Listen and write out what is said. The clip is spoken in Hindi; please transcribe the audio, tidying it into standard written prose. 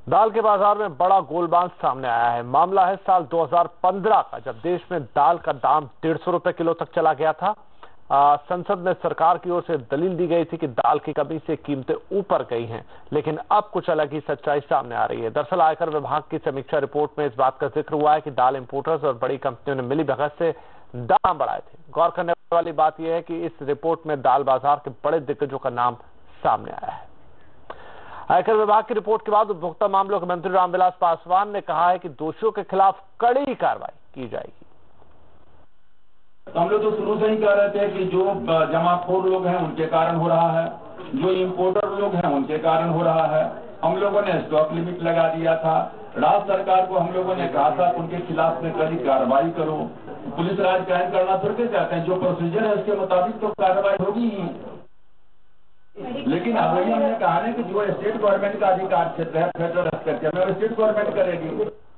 दाल के बाजार में बड़ा गोलमाल सामने आया है। मामला है साल 2015 का, जब देश में दाल का दाम 150 रुपए किलो तक चला गया था। संसद में सरकार की ओर से दलील दी गई थी कि दाल की कमी से कीमतें ऊपर गई हैं, लेकिन अब कुछ अलग ही सच्चाई सामने आ रही है। दरअसल आयकर विभाग की समीक्षा रिपोर्ट में इस बात का जिक्र हुआ है कि दाल इंपोर्टर्स और बड़ी कंपनियों ने मिलीभगत से दाम बढ़ाए थे। गौर करने वाली बात यह है कि इस रिपोर्ट में दाल बाजार के बड़े दिग्गजों का नाम सामने आया है। आयकर विभाग की रिपोर्ट के बाद उपभोक्ता मामलों के मंत्री रामविलास पासवान ने कहा है कि दोषियों के खिलाफ कड़ी कार्रवाई की जाएगी। हम लोग तो शुरू से ही कह रहे थे कि जो जमाखोर लोग हैं उनके कारण हो रहा है, जो इंपोर्टर लोग हैं उनके कारण हो रहा है। हम लोगों ने स्टॉक लिमिट लगा दिया था। राज्य सरकार को हम लोगों ने कहा था उनके खिलाफ में कड़ी कार्रवाई करो। पुलिस राज कायम करना फिर के चाहते हैं, जो प्रोसीजर है उसके मुताबिक तो कार्रवाई होगी ही। लेकिन अब हमने कहा है कि जो स्टेट गवर्नमेंट का अधिकार क्षेत्र है, फेडरल स्टेट में स्टेट गवर्नमेंट करेगी।